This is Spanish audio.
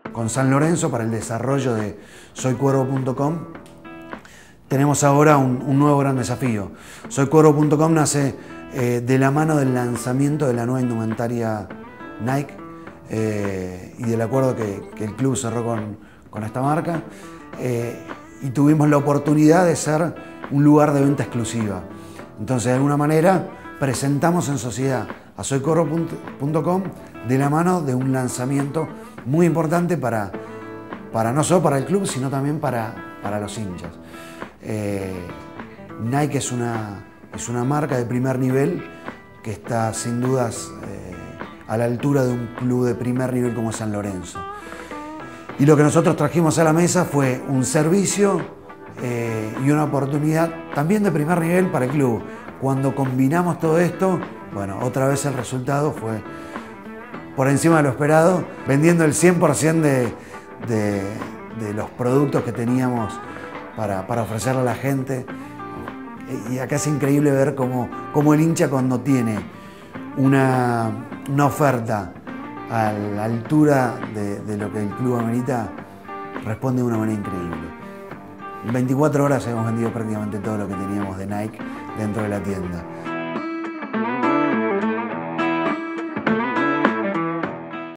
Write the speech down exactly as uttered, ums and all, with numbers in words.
con San Lorenzo para el desarrollo de soy cuervo punto com, tenemos ahora un, un nuevo gran desafío. soy cuervo punto com nace eh, de la mano del lanzamiento de la nueva indumentaria Nike eh, y del acuerdo que, que el club cerró con, con esta marca. Eh, y tuvimos la oportunidad de ser un lugar de venta exclusiva. Entonces, de alguna manera, presentamos en sociedad a soy cuervo punto com de la mano de un lanzamiento muy importante para, para no solo para el club, sino también para, para los hinchas. Eh, Nike es una, es una marca de primer nivel que está sin dudas eh, a la altura de un club de primer nivel como San Lorenzo. Y lo que nosotros trajimos a la mesa fue un servicio eh, y una oportunidad también de primer nivel para el club. Cuando combinamos todo esto, bueno, otra vez el resultado fue por encima de lo esperado, vendiendo el cien por ciento de, de, de los productos que teníamos para, para ofrecerle a la gente. Y acá es increíble ver cómo, cómo el hincha, cuando tiene una, una oferta a la altura de, de lo que el club amerita, responde de una manera increíble. En veinticuatro horas hemos vendido prácticamente todo lo que teníamos de Nike dentro de la tienda.